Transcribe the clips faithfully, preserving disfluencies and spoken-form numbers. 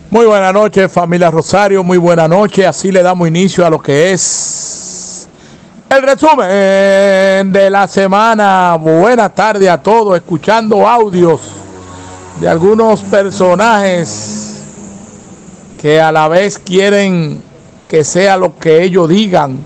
Muy buena noche, familia Rosario, muy buena noche. Así le damos inicio a lo que es el resumen de la semana. Buena tarde a todos, escuchando audios de algunos personajes que a la vez quieren que sea lo que ellos digan.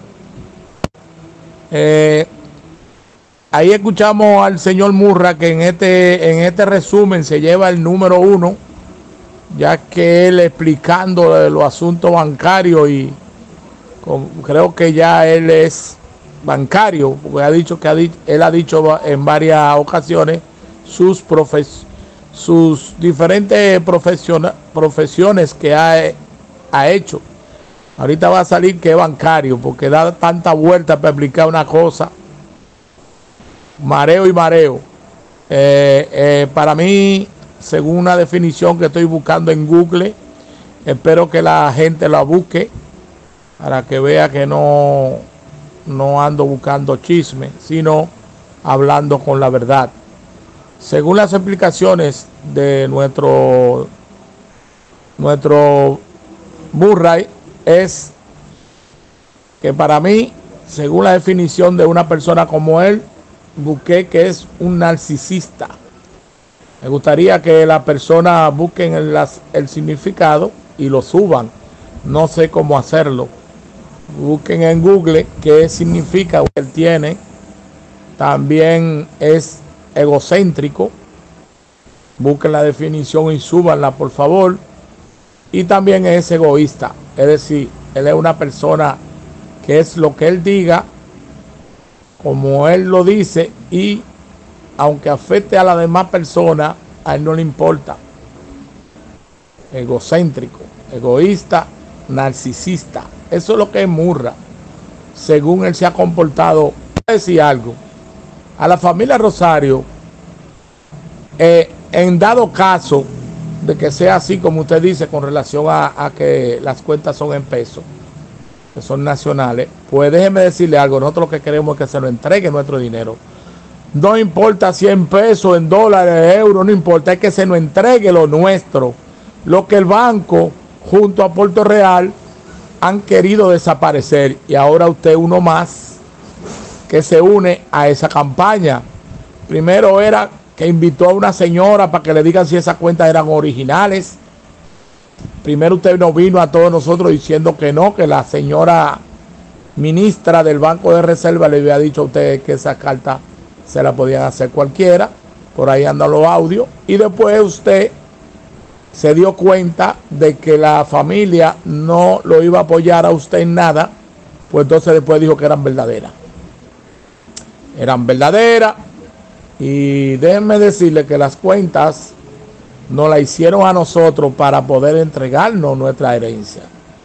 Eh, ahí escuchamos al señor Murra, que en este, en este resumen se lleva el número uno, ya que él explicando de los asuntos bancarios y con, creo que ya él es bancario, porque ha dicho que ha dicho, él ha dicho en varias ocasiones sus profes, sus diferentes profesiones que ha, ha hecho. Ahorita va a salir que es bancario, porque da tanta vuelta para explicar una cosa. Mareo y mareo. Eh, eh, para mí, según una definición que estoy buscando en Google, espero que la gente la busque para que vea que no, no ando buscando chisme, sino hablando con la verdad. Según las explicaciones de nuestro, nuestro Murray, es que para mí, según la definición de una persona como él, busqué que es un narcisista. Me gustaría que las personas busquen el, el significado y lo suban. No sé cómo hacerlo. Busquen en Google qué significa lo que él tiene. También es egocéntrico. Busquen la definición y súbanla, por favor. Y también es egoísta. Es decir, él es una persona que es lo que él diga, como él lo dice, y aunque afecte a las demás personas, a él no le importa. Egocéntrico, egoísta, narcisista. Eso es lo que es Murra, según él se ha comportado. Voy a decir algo. A la familia Rosario, eh, en dado caso de que sea así como usted dice, con relación a, a que las cuentas son en pesos, que son nacionales, pues déjeme decirle algo. Nosotros lo que queremos es que se nos entregue nuestro dinero. No importa si en pesos, en dólares, euros, no importa, es que se nos entregue lo nuestro. Lo que el banco junto a Puerto Real han querido desaparecer, y ahora usted uno más que se une a esa campaña. Primero era que invitó a una señora para que le digan si esas cuentas eran originales. Primero usted nos vino a todos nosotros diciendo que no, que la señora ministra del Banco de Reserva le había dicho a usted que esa carta se la podían hacer cualquiera. Por ahí andan los audios. Y después usted se dio cuenta de que la familia no lo iba a apoyar a usted en nada. Pues entonces después dijo que eran verdaderas. Eran verdaderas. Y déjenme decirle que las cuentas nos la hicieron a nosotros para poder entregarnos nuestra herencia,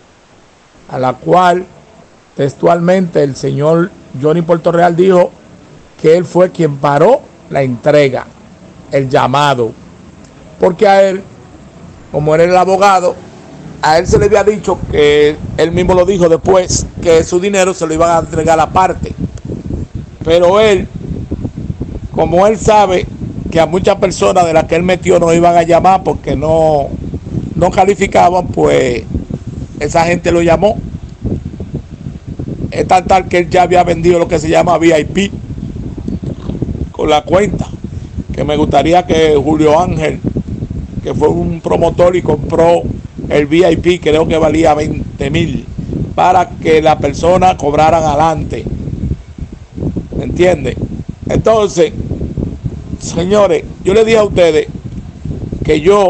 a la cual textualmente el señor Johnny Puerto Real dijo que él fue quien paró la entrega, el llamado, porque a él, como era el abogado, a él se le había dicho, que él mismo lo dijo después, que su dinero se lo iban a entregar aparte. Pero él, como él sabe que a muchas personas de las que él metió no iban a llamar porque no, no calificaban, pues esa gente lo llamó. Es tan tal que él ya había vendido lo que se llama V I P con la cuenta, que me gustaría que Julio Ángel, que fue un promotor y compró el V I P, creo que valía veinte mil, para que la persona cobraran adelante. ¿Me entiende? Entonces, señores, yo les dije a ustedes que yo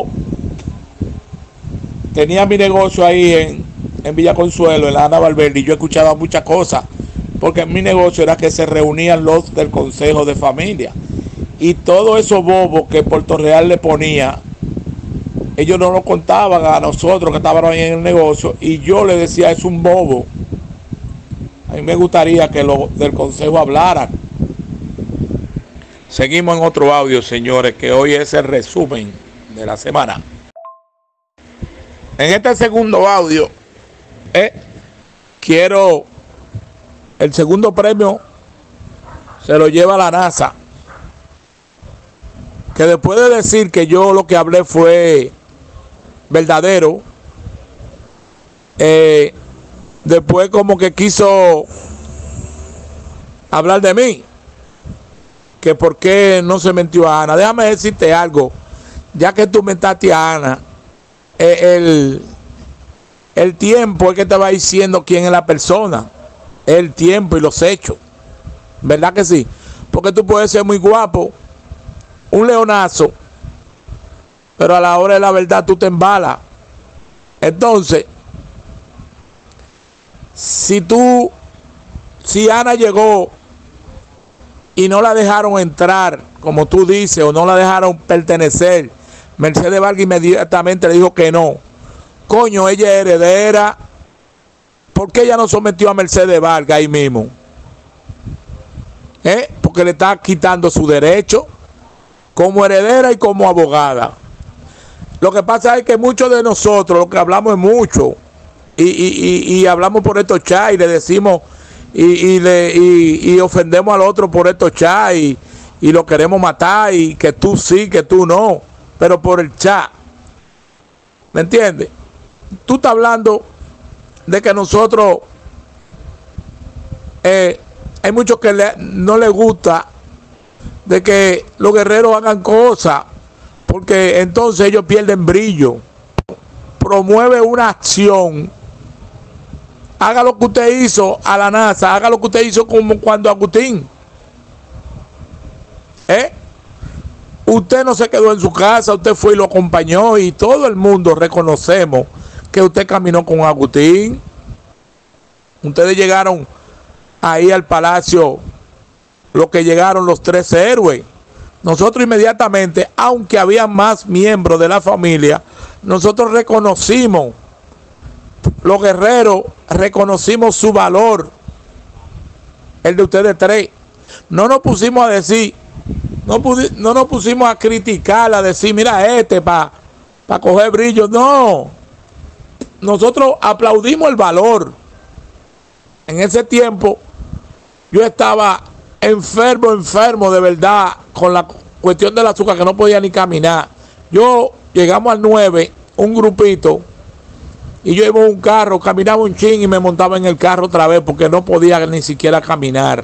tenía mi negocio ahí en, en Villa Consuelo, en la Ana Valverde, y yo escuchaba muchas cosas, porque en mi negocio era que se reunían los del Consejo de Familia, y todos esos bobos que Puerto Real le ponía, ellos no lo contaban a nosotros que estábamos ahí en el negocio, y yo le decía, es un bobo. A mí me gustaría que los del Consejo hablaran. Seguimos en otro audio, señores, que hoy es el resumen de la semana. En este segundo audio, eh, quiero, el segundo premio se lo lleva la NASA, que después de decir que yo lo que hablé fue verdadero, eh, después como que quiso hablar de mí, que por qué no se metió a Ana. Déjame decirte algo, ya que tú metaste a Ana, eh, el, el tiempo es que te va diciendo quién es la persona, el tiempo y los hechos, ¿verdad que sí? Porque tú puedes ser muy guapo, un leonazo, pero a la hora de la verdad tú te embalas. Entonces, si tú, si Ana llegó y no la dejaron entrar, como tú dices, o no la dejaron pertenecer, Mercedes Vargas inmediatamente le dijo que no. Coño, ella es heredera. ¿Por qué ella no sometió a Mercedes Vargas ahí mismo? ¿Eh? Porque le está quitando su derecho como heredera y como abogada. Lo que pasa es que muchos de nosotros, lo que hablamos es mucho, y, y, y, y hablamos por estos chats y le decimos, y, y, le, y, y ofendemos al otro por estos chats, y, y lo queremos matar, y que tú sí, que tú no, pero por el chat. ¿Me entiendes? Tú estás hablando de que nosotros, eh, hay muchos que le, no les gusta de que los guerreros hagan cosas, porque entonces ellos pierden brillo. Promueve una acción. Haga lo que usted hizo a la NASA, haga lo que usted hizo como cuando Agustín. ¿Eh? Usted no se quedó en su casa, usted fue y lo acompañó, y todo el mundo reconocemos que usted caminó con Agustín. Ustedes llegaron ahí al palacio, lo que llegaron los tres héroes. Nosotros inmediatamente, aunque había más miembros de la familia, nosotros reconocimos, los guerreros reconocimos su valor, el de ustedes tres. No nos pusimos a decir, no, no nos pusimos a criticar, a decir, mira este para pa coger brillo. No, nosotros aplaudimos el valor. En ese tiempo yo estaba enfermo, enfermo de verdad, con la cuestión del azúcar, que no podía ni caminar. Yo llegamos al nueve, un grupito, y yo iba en un carro, caminaba un chin y me montaba en el carro otra vez porque no podía ni siquiera caminar.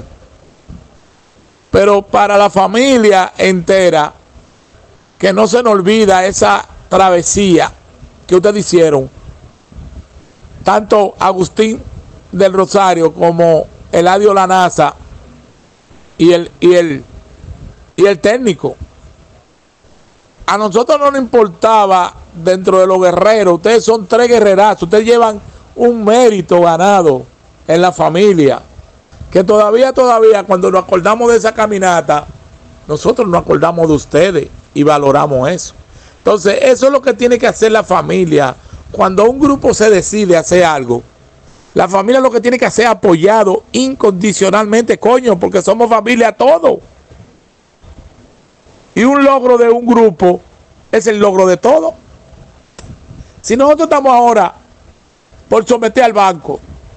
Pero para la familia entera, que no se nos olvida esa travesía que ustedes hicieron, tanto Agustín del Rosario como Eladio Lanaza y el, y el, y el técnico. A nosotros no nos importaba dentro de los guerreros. Ustedes son tres guerrerazos. Ustedes llevan un mérito ganado en la familia, que todavía, todavía, cuando nos acordamos de esa caminata, nosotros nos acordamos de ustedes y valoramos eso. Entonces, eso es lo que tiene que hacer la familia. Cuando un grupo se decide hacer algo, la familia lo que tiene que hacer es apoyado incondicionalmente, coño, porque somos familia todos. Y un logro de un grupo es el logro de todo. Si nosotros estamos ahora por someter al banco,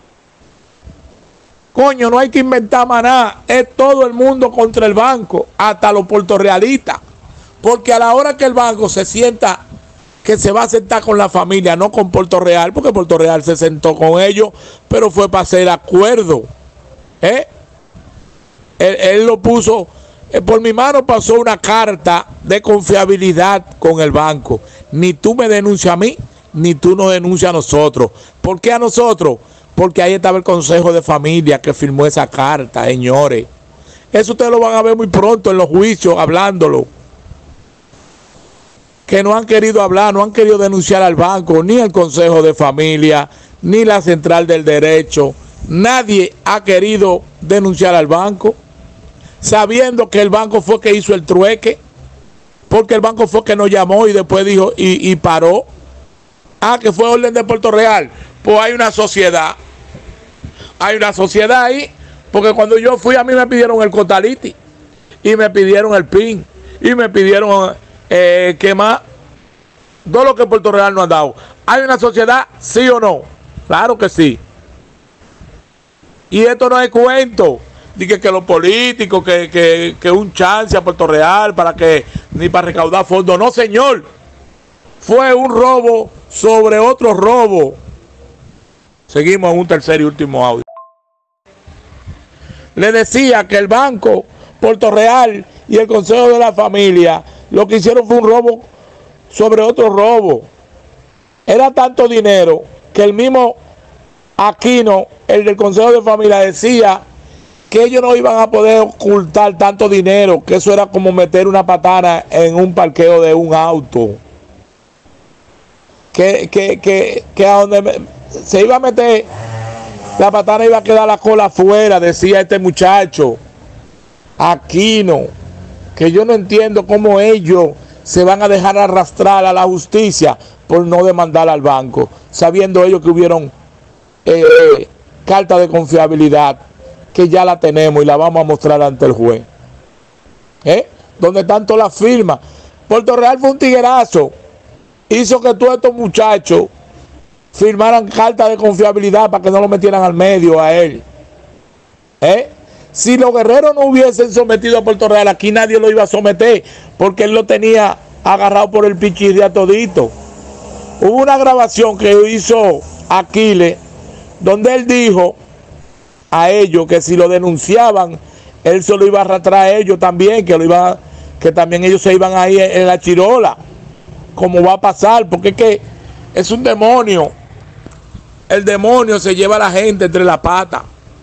coño, no hay que inventar más nada. Es todo el mundo contra el banco, hasta los puertorrealistas. Porque a la hora que el banco se sienta, que se va a sentar con la familia, no con Puerto Real, porque Puerto Real se sentó con ellos, pero fue para hacer acuerdo. ¿Eh? Él, él lo puso, eh, por mi mano pasó una carta de confiabilidad con el banco. Ni tú me denuncias a mí, ni tú nos denuncias a nosotros. ¿Por qué a nosotros? Porque ahí estaba el Consejo de Familia que firmó esa carta, señores. Eso ustedes lo van a ver muy pronto en los juicios, hablándolo. Que no han querido hablar, no han querido denunciar al banco, ni el Consejo de Familia, ni la Central del Derecho. Nadie ha querido denunciar al banco, sabiendo que el banco fue que hizo el trueque, porque el banco fue que nos llamó y después dijo y, y paró. Ah, que fue orden de Puerto Real. Pues hay una sociedad, hay una sociedad ahí, porque cuando yo fui a mí me pidieron el Cotaliti, y me pidieron el P I N, y me pidieron... Eh, ¿qué más? Todo lo que Puerto Real nos ha dado. ¿Hay una sociedad? ¿Sí o no? Claro que sí. Y esto no es cuento. Dije que los políticos, que, que, que un chance a Puerto Real para que, ni para recaudar fondos. No, señor. Fue un robo sobre otro robo. Seguimos en un tercer y último audio. Le decía que el Banco Puerto Real y el Consejo de la Familia lo que hicieron fue un robo sobre otro robo. Era tanto dinero que el mismo Aquino, el del Consejo de Familia, decía que ellos no iban a poder ocultar tanto dinero, que eso era como meter una patana en un parqueo de un auto. Que, que, que, que a donde se iba a meter la patana iba a quedar la cola afuera, decía este muchacho Aquino, que yo no entiendo cómo ellos se van a dejar arrastrar a la justicia por no demandar al banco, sabiendo ellos que hubieron eh, carta de confiabilidad, que ya la tenemos y la vamos a mostrar ante el juez. ¿Eh? Donde tanto la firma. Puerto Real fue un tiguerazo, hizo que todos estos muchachos firmaran carta de confiabilidad para que no lo metieran al medio a él. ¿Eh? Si los guerreros no hubiesen sometido a Puerto Real, aquí nadie lo iba a someter, porque él lo tenía agarrado por el pichirri a todito. Hubo una grabación que hizo Aquiles, donde él dijo a ellos que si lo denunciaban, él se lo iba a arrastrar a ellos también, que, lo iba, que también ellos se iban ahí en, en la chirola, como va a pasar, porque es que es un demonio. El demonio se lleva a la gente entre la pata.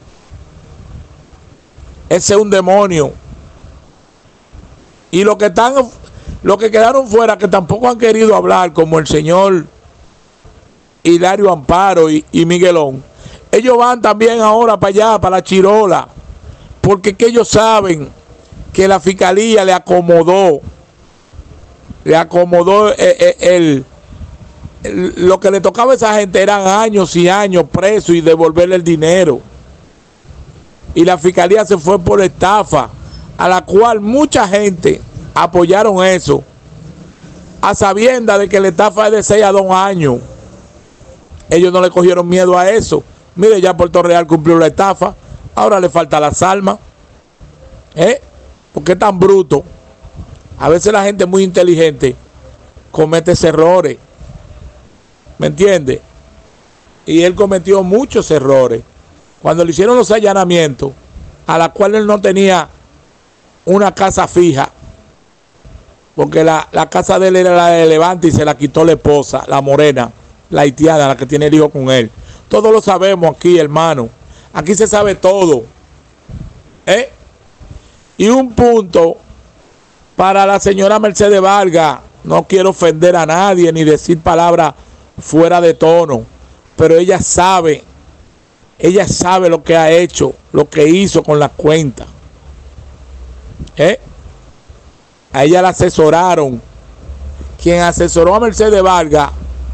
Ese es un demonio. Y los que están, los que quedaron fuera, que tampoco han querido hablar, como el señor Hilario Amparo y, y Miguelón, ellos van también ahora para allá, para la chirola, porque que ellos saben que la fiscalía le acomodó, le acomodó el, el, el, lo que le tocaba a esa gente eran años y años preso y devolverle el dinero. Y la fiscalía se fue por estafa, a la cual mucha gente apoyaron eso, a sabiendas de que la estafa es de seis a dos años. Ellos no le cogieron miedo a eso. Mire, ya Puerto Real cumplió la estafa, ahora le falta las armas. ¿Eh? Porque es tan bruto. A veces la gente muy inteligente comete errores. ¿Me entiende? Y él cometió muchos errores. Cuando le hicieron los allanamientos, a la cual él no tenía una casa fija, porque la, la casa de él era la de Levante y se la quitó la esposa, la morena, la haitiana, la que tiene el hijo con él. Todos lo sabemos aquí, hermano. Aquí se sabe todo. ¿Eh? Y un punto para la señora Mercedes Vargas. No quiero ofender a nadie ni decir palabras fuera de tono, pero ella sabe, ella sabe lo que ha hecho, lo que hizo con la cuenta. ¿Eh? A ella la asesoraron. Quien asesoró a Mercedes Vargas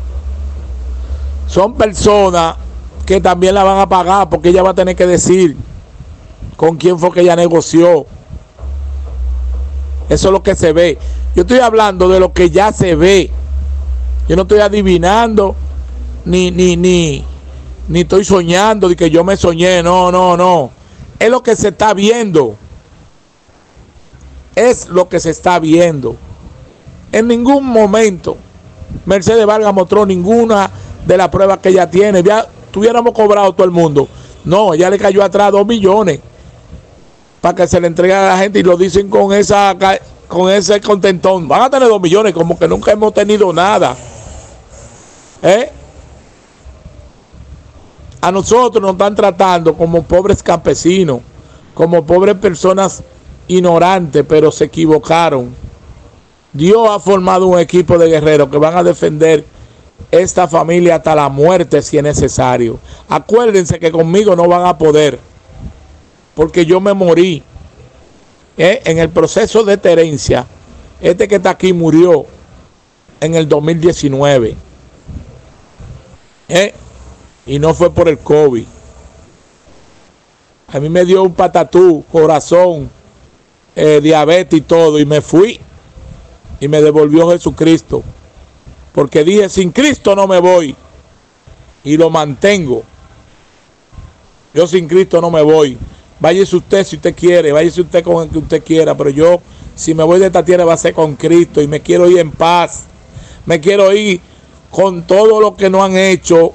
son personas que también la van a pagar, porque ella va a tener que decir con quién fue que ella negoció. Eso es lo que se ve. Yo estoy hablando de lo que ya se ve. Yo no estoy adivinando ni ni ni ni estoy soñando de que yo me soñé. No, no, no. Es lo que se está viendo. Es lo que se está viendo. En ningún momento Mercedes Vargas mostró ninguna de las pruebas que ella tiene. Ya tuviéramos cobrado todo el mundo. No, ella le cayó atrás dos millones para que se le entregue a la gente, y lo dicen con esa con ese contentón. Van a tener dos millones, como que nunca hemos tenido nada. ¿Eh? A nosotros nos están tratando como pobres campesinos, como pobres personas ignorantes, pero se equivocaron. Dios ha formado un equipo de guerreros que van a defender esta familia hasta la muerte si es necesario. Acuérdense que conmigo no van a poder, porque yo me morí. ¿Eh? En el proceso de terencia. Este que está aquí murió en el dos mil diecinueve. ¿Eh? Y no fue por el COVID. A mí me dio un patatú, corazón, eh, diabetes y todo, y me fui. Y me devolvió Jesucristo. Porque dije, sin Cristo no me voy. Y lo mantengo. Yo sin Cristo no me voy. Váyase usted si usted quiere, váyase usted con el que usted quiera, pero yo, si me voy de esta tierra, va a ser con Cristo, y me quiero ir en paz. Me quiero ir con todo lo que no han hecho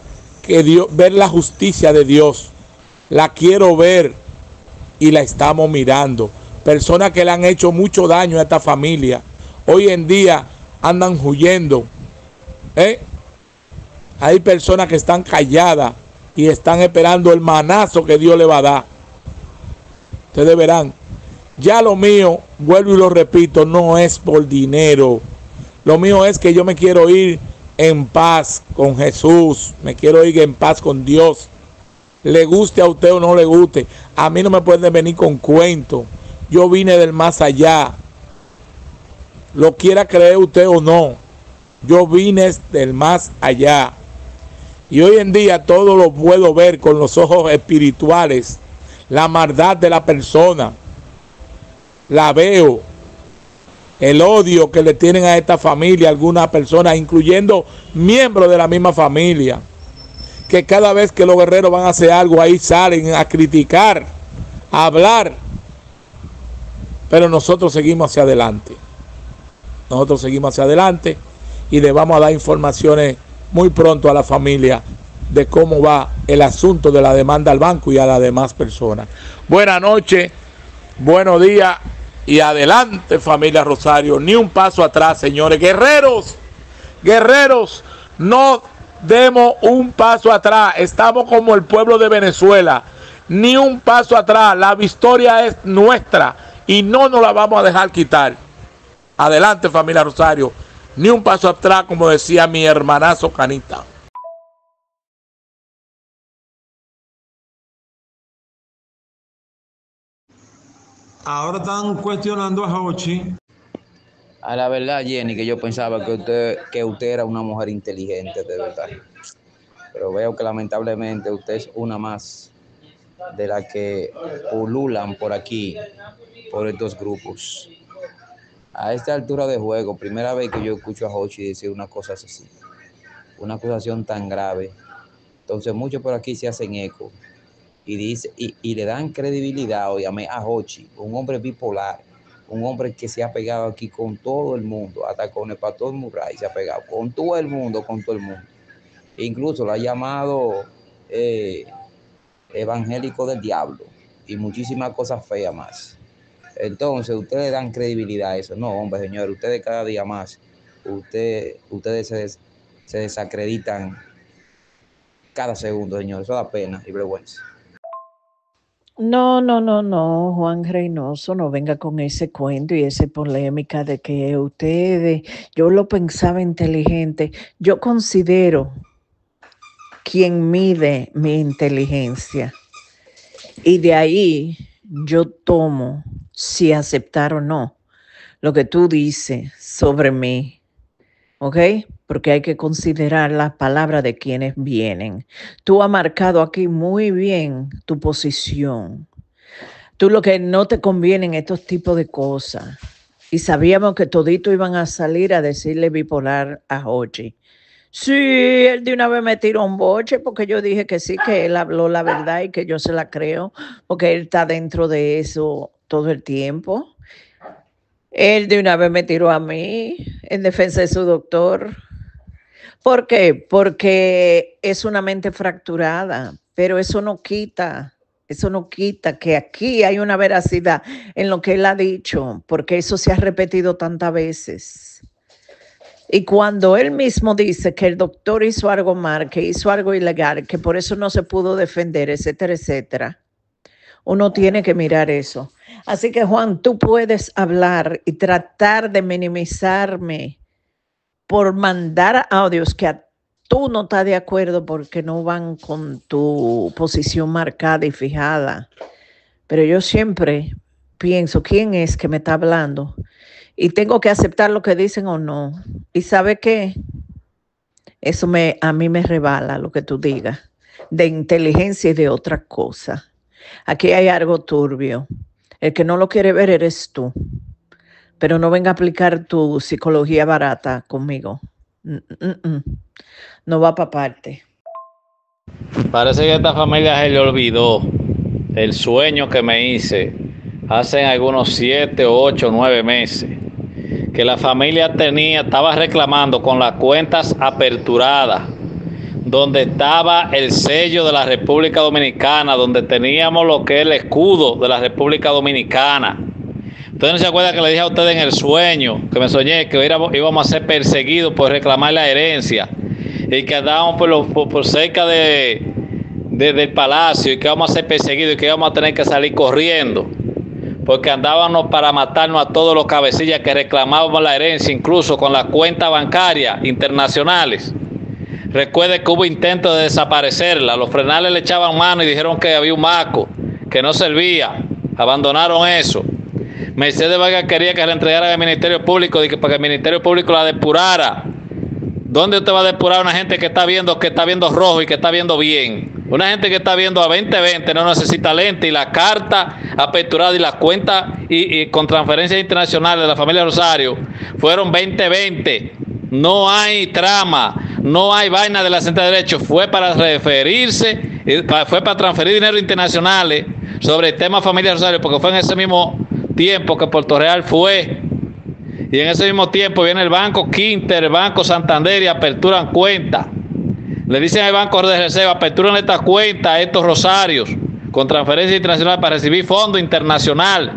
que Dios, ver la justicia de Dios. La quiero ver y la estamos mirando. Personas que le han hecho mucho daño a esta familia. Hoy en día andan huyendo. ¿Eh? Hay personas que están calladas y están esperando el manazo que Dios le va a dar. Ustedes verán. Ya lo mío, vuelvo y lo repito, no es por dinero. Lo mío es que yo me quiero ir en paz con Jesús. Me quiero ir en paz con Dios. Le guste a usted o no le guste. A mí no me pueden venir con cuentos. Yo vine del más allá. Lo quiera creer usted o no. Yo vine del más allá. Y hoy en día todo lo puedo ver con los ojos espirituales. La maldad de la persona. La veo. El odio que le tienen a esta familia algunas personas, incluyendo miembros de la misma familia, que cada vez que los guerreros van a hacer algo, ahí salen a criticar, a hablar. Pero nosotros seguimos hacia adelante. Nosotros seguimos hacia adelante y le vamos a dar informaciones muy pronto a la familia de cómo va el asunto de la demanda al banco y a las demás personas. Buenas noches, buenos días. Y adelante, familia Rosario, ni un paso atrás, señores. Guerreros, guerreros, no demos un paso atrás. Estamos como el pueblo de Venezuela, ni un paso atrás. La victoria es nuestra y no nos la vamos a dejar quitar. Adelante, familia Rosario, ni un paso atrás, como decía mi hermanazo Canita. Ahora están cuestionando a Hochi. A la verdad, Jenny, que yo pensaba que usted, que usted era una mujer inteligente, de verdad. Pero veo que lamentablemente usted es una más de las que pululan por aquí, por estos grupos. A esta altura de juego, primera vez que yo escucho a Hochi decir una cosa así, una acusación tan grave. Entonces muchos por aquí se hacen eco y, dice, y, y le dan credibilidad, óyame, a Hochi, un hombre bipolar, un hombre que se ha pegado aquí con todo el mundo, hasta con el pastor Murray se ha pegado, con todo el mundo, con todo el mundo. Incluso lo ha llamado eh, evangélico del diablo y muchísimas cosas feas más. Entonces, ustedes dan credibilidad a eso. No, hombre, señor, ustedes cada día más, usted, ustedes se, se desacreditan cada segundo, señor. Eso da pena y vergüenza. No, no, no, no, Juan Reynoso, no venga con ese cuento y esa polémica de que ustedes, yo lo pensaba inteligente. Yo considero quien mide mi inteligencia y de ahí yo tomo si aceptar o no lo que tú dices sobre mí, ¿ok? Porque hay que considerar las palabras de quienes vienen. Tú has marcado aquí muy bien tu posición. Tú lo que no te conviene en estos tipos de cosas. Y sabíamos que toditos iban a salir a decirle bipolar a Hochi. Sí, él de una vez me tiró un boche porque yo dije que sí, que él habló la verdad y que yo se la creo, porque él está dentro de eso todo el tiempo. Él de una vez me tiró a mí en defensa de su doctor. ¿Por qué? Porque es una mente fracturada, pero eso no quita, eso no quita que aquí hay una veracidad en lo que él ha dicho, porque eso se ha repetido tantas veces. Y cuando él mismo dice que el doctor hizo algo mal, que hizo algo ilegal, que por eso no se pudo defender, etcétera, etcétera, uno tiene que mirar eso. Así que, Juan, tú puedes hablar y tratar de minimizarme por mandar audios que a tú no estás de acuerdo porque no van con tu posición marcada y fijada. Pero yo siempre pienso, ¿quién es que me está hablando? Y tengo que aceptar lo que dicen o no. ¿Y sabe qué? Eso me, a mí me rebala lo que tú digas, de inteligencia y de otra cosa. Aquí hay algo turbio. El que no lo quiere ver eres tú. Pero no venga a aplicar tu psicología barata conmigo. Mm, mm, mm. No va para parte. Parece que a esta familia se le olvidó el sueño que me hice hace algunos siete, ocho, nueve meses. Que la familia tenía, estaba reclamando con las cuentas aperturadas donde estaba el sello de la República Dominicana, donde teníamos lo que es el escudo de la República Dominicana. Ustedes no se acuerdan que le dije a ustedes en el sueño, que me soñé que íbamos a ser perseguidos por reclamar la herencia y que andábamos por, los, por, por cerca de, de, del palacio y que íbamos a ser perseguidos y que íbamos a tener que salir corriendo porque andábamos para matarnos a todos los cabecillas que reclamábamos la herencia, incluso con las cuentas bancarias internacionales. Recuerde que hubo intentos de desaparecerla, los frenales le echaban mano y dijeron que había un maco, que no servía, abandonaron eso. Mercedes Vargas quería que le entregaran al Ministerio Público para que el Ministerio Público la depurara. ¿Dónde usted va a depurar a una gente que está viendo que está viendo rojo y que está viendo bien? Una gente que está viendo a veinte veinte no necesita lente, y la carta aperturada y las cuentas y, y con transferencias internacionales de la familia Rosario fueron veinte veinte. No hay trama, no hay vaina de la Central de Derecho. Fue para referirse, fue para transferir dinero internacionales sobre el tema familia Rosario, porque fue en ese mismo tiempo que Puerto Real fue. Y en ese mismo tiempo viene el Banco Quinter, el Banco Santander y aperturan cuentas. Le dicen al Banco de Reserva, aperturan estas cuentas, estos rosarios, con transferencia internacional para recibir fondo internacional.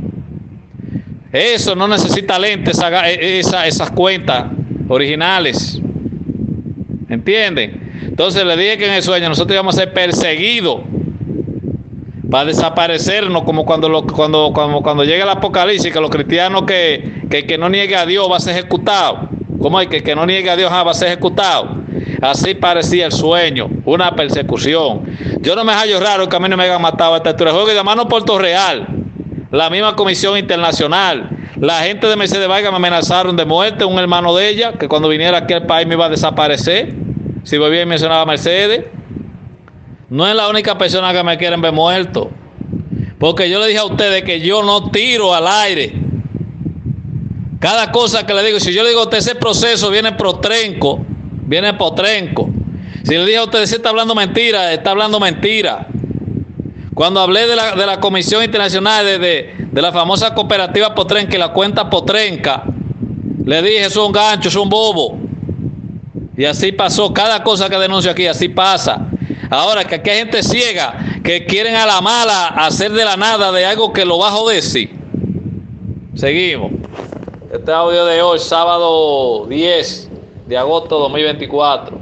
Eso no necesita lentes, esa, esa, esas cuentas originales. ¿Entienden? Entonces le dije que en el sueño nosotros íbamos a ser perseguidos para desaparecernos, como cuando, lo, cuando, cuando, cuando llega el apocalipsis, que los cristianos que, que, que no niegue a Dios va a ser ejecutado. ¿Cómo es que, que no niegue a Dios va a ser ejecutado? Así parecía el sueño, una persecución. Yo no me hallo raro que a mí no me hayan matado a esta altura. Juego de mano Puerto Real, la misma Comisión Internacional, la gente de Mercedes Vargas me amenazaron de muerte, un hermano de ella, que cuando viniera aquí al país me iba a desaparecer, si volvía y mencionaba a Mercedes. No es la única persona que me quieren ver muerto, porque yo le dije a ustedes que yo no tiro al aire. Cada cosa que le digo, si yo le digo a usted ese proceso viene protrenco, viene potrenco. Si le dije a usted se está hablando mentira, está hablando mentira. Cuando hablé de la, de la Comisión Internacional de, de, de la famosa cooperativa Potrenca y la cuenta Potrenca, le dije eso es un gancho, es un bobo. Y así pasó. Cada cosa que denuncio aquí, así pasa. Ahora que aquí hay gente ciega que quieren a la mala hacer de la nada de algo que lo va a joder, sí. Seguimos. Este audio de hoy, sábado diez de agosto de dos mil veinticuatro.